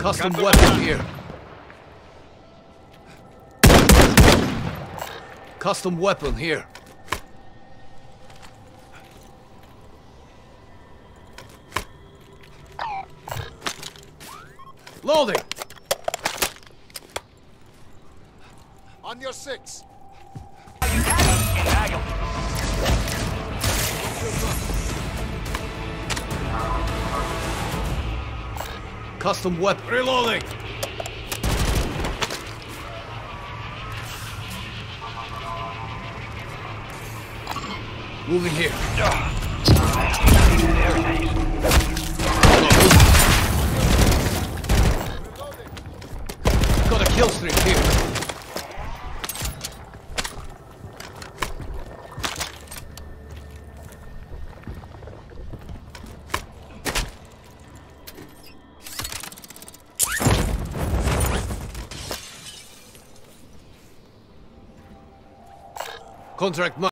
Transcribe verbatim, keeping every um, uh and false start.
Custom weapon here. Custom weapon here. Loading! On your six. Custom weapon. Reloading! Moving here. Got a kill streak here. Contract